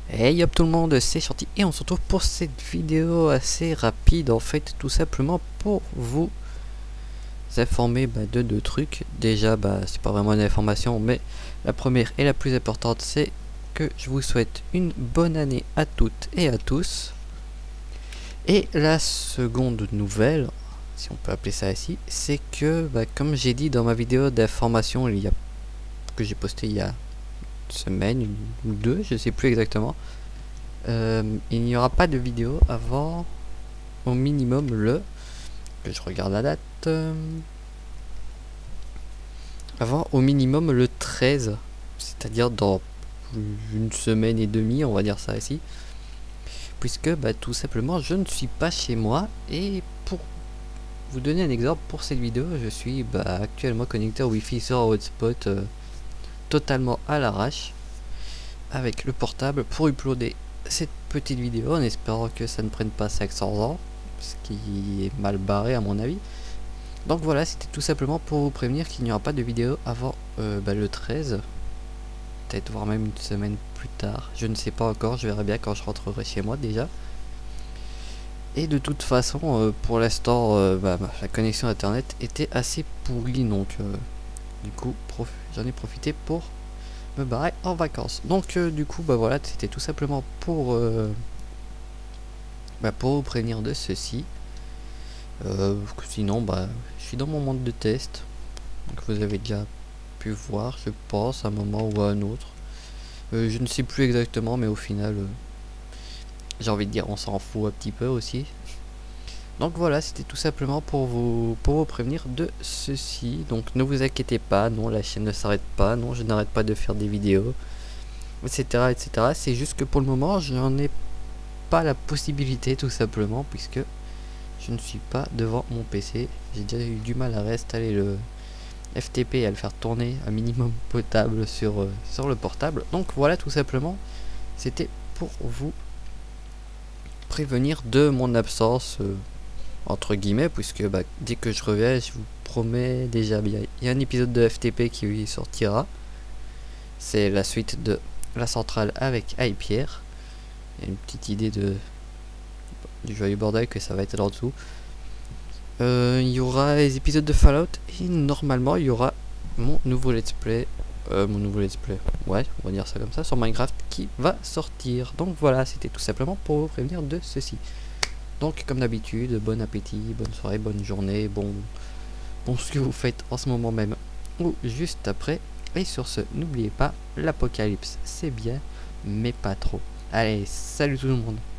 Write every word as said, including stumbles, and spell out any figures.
Hey hop tout le monde, c'est Shorty et on se retrouve pour cette vidéo assez rapide en fait, tout simplement pour vous informer bah, de deux trucs. Déjà bah c'est pas vraiment une information, mais la première et la plus importante, c'est que je vous souhaite une bonne année à toutes et à tous. Et la seconde nouvelle, si on peut appeler ça ainsi, c'est que bah, comme j'ai dit dans ma vidéo d'information il y a que j'ai posté il y a semaine ou deux, je sais plus exactement, euh, il n'y aura pas de vidéo avant au minimum le, que je regarde la date, euh, avant au minimum le treize, c'est à dire dans une semaine et demie, on va dire ça ici, puisque bah, tout simplement je ne suis pas chez moi. Et pour vous donner un exemple pour cette vidéo, je suis bah, actuellement connecté au wifi sur un hotspot euh, totalement à l'arrache avec le portable pour uploader cette petite vidéo en espérant que ça ne prenne pas cinq cents ans, ce qui est mal barré à mon avis. Donc voilà, c'était tout simplement pour vous prévenir qu'il n'y aura pas de vidéo avant euh, bah, le treize, peut-être voire même une semaine plus tard, je ne sais pas encore, je verrai bien quand je rentrerai chez moi déjà. Et de toute façon euh, pour l'instant euh, bah, la connexion internet était assez pourrie, donc euh, du coup j'en ai profité pour me barrer en vacances. Donc euh, du coup bah voilà, c'était tout simplement pour euh, bah, pour vous prévenir de ceci. Euh, sinon bah je suis dans mon monde de test, donc vous avez déjà pu voir je pense à un moment ou à un autre, euh, je ne sais plus exactement, mais au final euh, j'ai envie de dire on s'en fout un petit peu aussi. Donc voilà, c'était tout simplement pour vous pour vous prévenir de ceci. Donc ne vous inquiétez pas, non la chaîne ne s'arrête pas, non je n'arrête pas de faire des vidéos, etc etc. C'est juste que pour le moment je n'en ai pas la possibilité, tout simplement puisque je ne suis pas devant mon P C. J'ai déjà eu du mal à réinstaller le F T P et à le faire tourner un minimum potable sur, euh, sur le portable. Donc voilà, tout simplement c'était pour vous prévenir de mon absence euh, entre guillemets, puisque bah, dès que je reviens je vous promets déjà bien, il y a un épisode de F T P qui sortira, c'est la suite de la centrale avec iPierre. Il y a une petite idée de du joyeux bordel que ça va être en dessous. Euh, il y aura les épisodes de Fallout et normalement il y aura mon nouveau let's play, euh, mon nouveau let's play, ouais on va dire ça comme ça, sur Minecraft qui va sortir. Donc voilà, c'était tout simplement pour vous prévenir de ceci. Donc comme d'habitude, bon appétit, bonne soirée, bonne journée, bon, bon ce que vous faites en ce moment même ou juste après. Et sur ce, n'oubliez pas, l'apocalypse c'est bien, mais pas trop. Allez, salut tout le monde.